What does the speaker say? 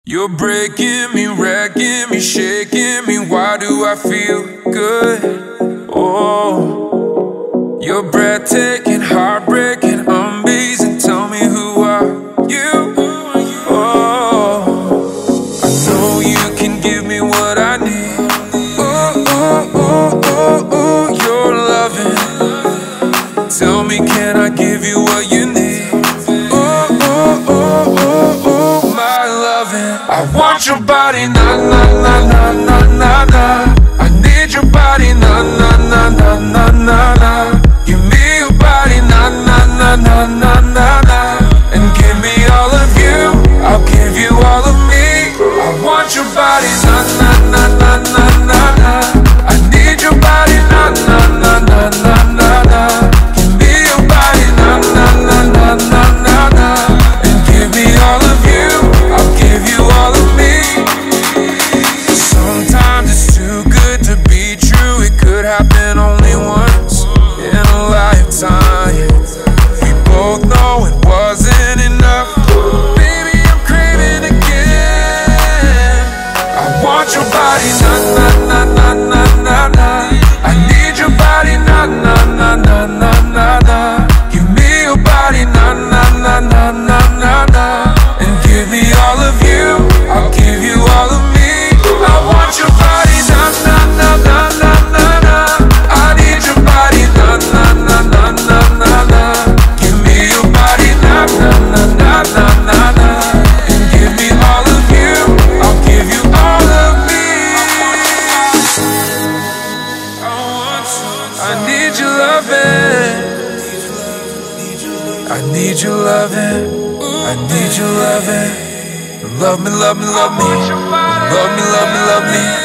You're breaking me, wrecking me, shaking me. Why do I feel good? Oh, you're breathtaking, heartbreaking, amazing. Tell me, who are you? Oh, I know you can give me what I need. Oh, oh, oh, oh, oh, you're loving. Tell me, can I give you what you need? Oh, oh, oh, oh, oh, my loving. I want your body, na na na na na na na. I need your body, na na na na na na na. Give me your body, na na na na na na na. And give me all of you, I'll give you all of me. I want your body, na na na na na na na. I need your body, na na na na na na na. Give me your body, na na na na na na na. And give me all of you, I'll give you all of me. Sometimes it's too good to be true. It could happen only once in a lifetime. We both know it wasn't enough. Baby, I'm craving again. I want your body, na na na na na na na. I need your body, na na na na na na na. Give me your body, na na na na na na na. And give me all of you, I'll give you all of me. I want your body, na na na na na na na. I need your body, na na na na na na na. Give me your body, na na na na na na na. And give me all of you, I'll give you all of me. I need your loving. I need your loving. I need your loving. Love me, love me, love me. Love me, love me, love me.